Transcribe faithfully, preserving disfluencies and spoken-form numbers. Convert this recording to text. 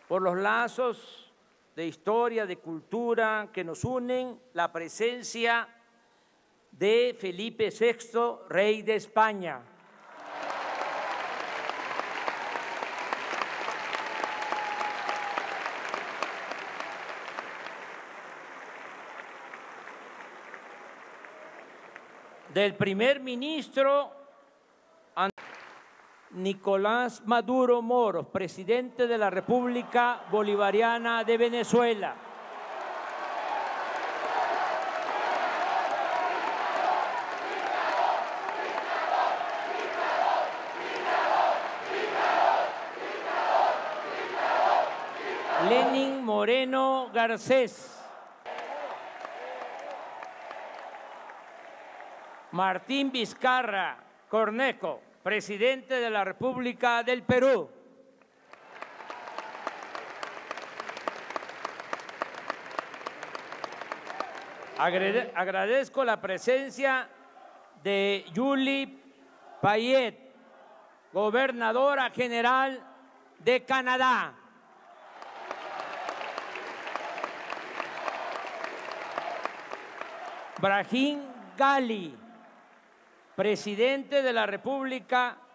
por los lazos de historia, de cultura que nos unen, la presencia de Felipe sexto, rey de España. Del primer ministro Nicolás Maduro Moros, presidente de la República Bolivariana de Venezuela. Lenín Moreno Garcés. Martín Vizcarra Cornejo, presidente de la República del Perú. Agradezco la presencia de Julie Payette, gobernadora general de Canadá. Brahim Gali, presidente de la República